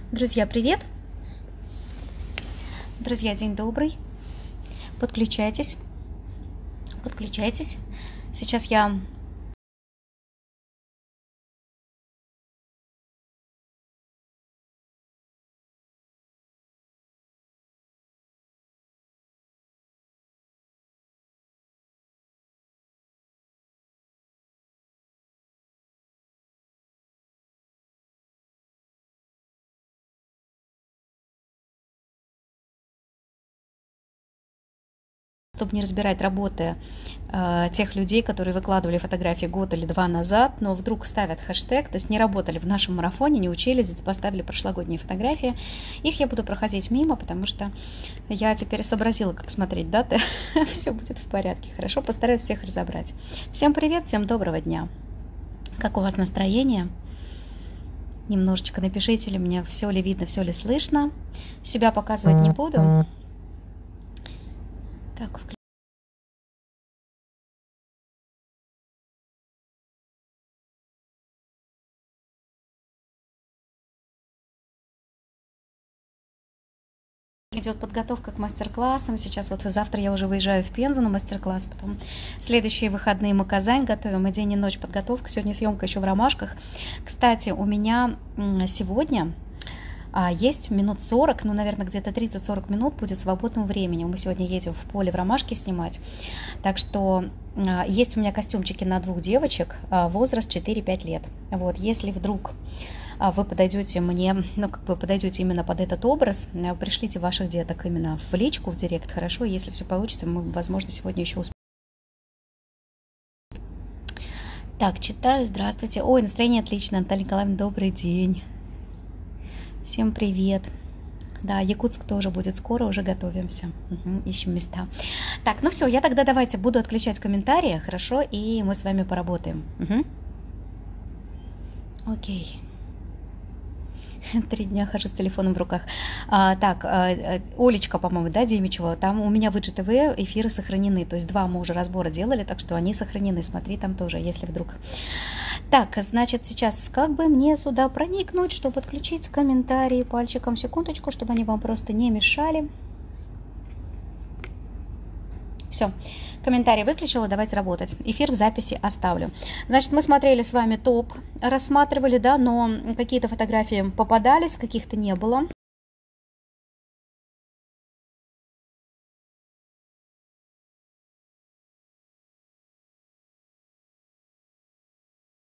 Друзья, привет! Друзья, день добрый. Подключайтесь. Подключайтесь. Сейчас я чтобы не разбирать работы тех людей, которые выкладывали фотографии год или два назад, но вдруг ставят хэштег, то есть не работали в нашем марафоне, не учились, поставили прошлогодние фотографии. Их я буду проходить мимо, потому что я теперь сообразила, как смотреть даты. Все будет в порядке. Хорошо, постараюсь всех разобрать. Всем привет, всем доброго дня. Как у вас настроение? Немножечко напишите ли мне, все ли видно, все ли слышно. Себя показывать не буду. Так, идет подготовка к мастер-классам. Сейчас вот завтра я уже выезжаю в Пензу на мастер-класс, потом следующие выходные мы Казань готовим, и день и ночь подготовка. Сегодня съемка еще в Ромашках. Кстати, у меня сегодня есть минут 40, ну, наверное, где-то 30-40 минут будет свободного времени. Мы сегодня едем в поле в Ромашке снимать. Так что есть у меня костюмчики на двух девочек, возраст 4-5 лет. Вот, если вдруг вы подойдете мне, ну, как бы подойдете именно под этот образ, пришлите ваших деток именно в личку, в директ, хорошо? Если все получится, мы, возможно, сегодня еще успеем. Так, читаю, здравствуйте. Ой, настроение отлично, Наталья Николаевна, добрый день. Всем привет. Да, Якутск тоже будет скоро, уже готовимся. Ищем места. Так, ну все, я тогда давайте буду отключать комментарии, хорошо, и мы с вами поработаем. Окей. 3 дня хожу с телефоном в руках. Так, Олечка, по-моему, да, Демичева, там у меня в IGTV эфиры сохранены, то есть 2 мы уже разбора делали, так что они сохранены, смотри там тоже, если вдруг. Так, значит, сейчас как бы мне сюда проникнуть, чтобы подключить комментарии пальчиком, секундочку, чтобы они вам просто не мешали. Все, комментарий выключила, давайте работать. Эфир в записи оставлю. Значит, мы смотрели с вами топ, рассматривали, да, но какие-то фотографии попадались, каких-то не было.